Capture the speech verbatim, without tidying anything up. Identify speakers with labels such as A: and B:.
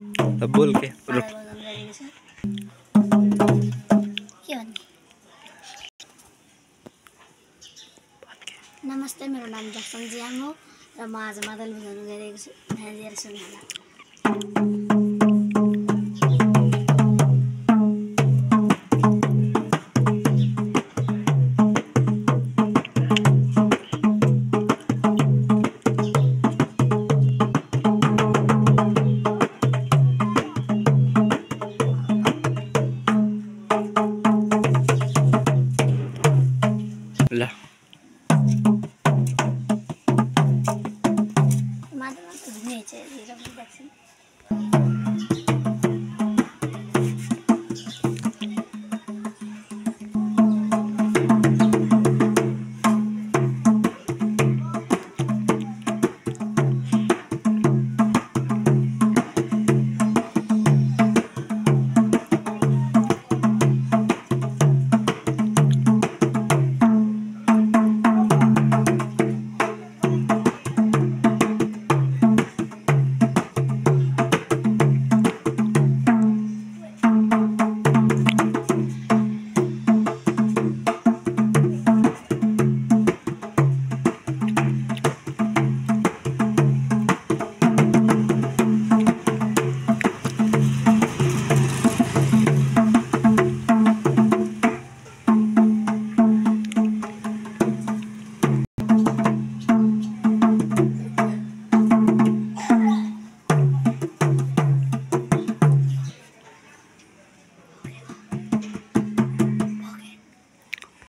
A: अब बोल के रुक।
B: मादल बजाउन गएको छु के भन्ने। नमस्ते, मेरो नाम जक्सन जियाङ हो र म आज मादल बजाउन गइरहेको छु। ध्यान दिएर सुन्नु होला।